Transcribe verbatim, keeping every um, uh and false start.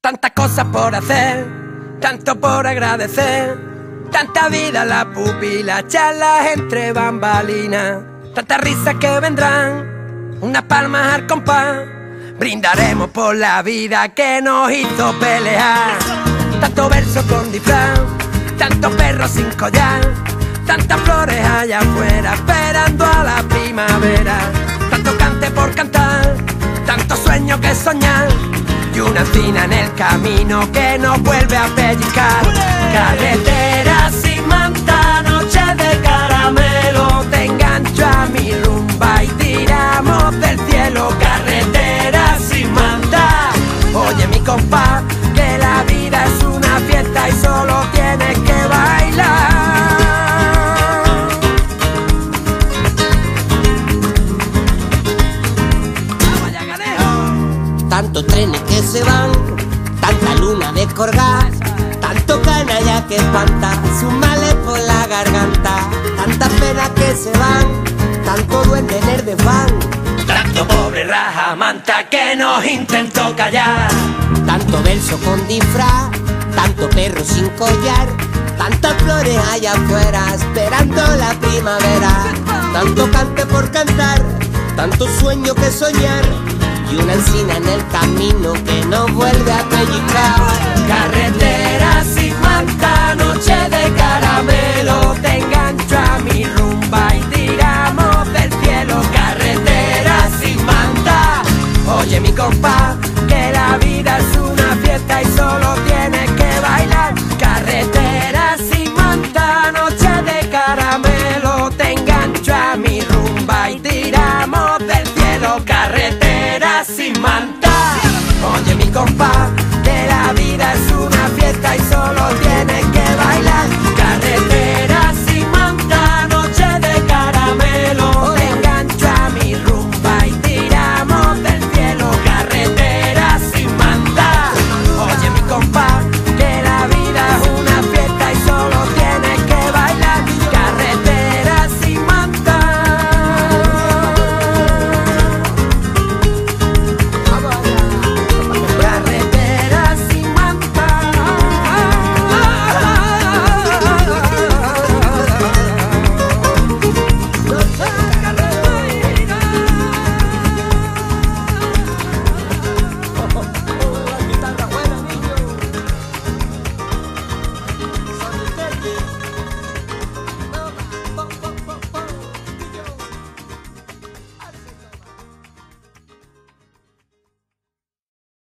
Tantas cosas por hacer, tanto por agradecer, tanta vida en la pupila, charlas entre bambalinas, tantas risas que vendrán, unas palmas al compás. Brindaremos por la vida que nos hizo pelear. Tanto verso con disfraz, tantos perros sin collar, tantas flores allá afuera esperando a la primavera. Tanto cante por cantar, tanto sueño que soñar, y una encina en el camino que nos vuelve a pellizcar. Carretera sin manta, noche de caramelo, te engancho a mi rumba y tiramos del cielo. Carretera sin manta, oye mi compás, que la vida es una fiesta y solo tienes que bailar. Tantos trenes que se van, tanta luna descolgada, tanto canalla que espanta sus males por la garganta, tantas penas que se van, tanto duende en el desván, tanto pobre rajamanta que nos intentó callar, tanto verso con disfraz, tanto perro sin collar, tantas flores allá afuera esperando la primavera, tanto cante por cantar, tanto sueño que soñar, y una encina en el camino que nos vuelve a pellizcar.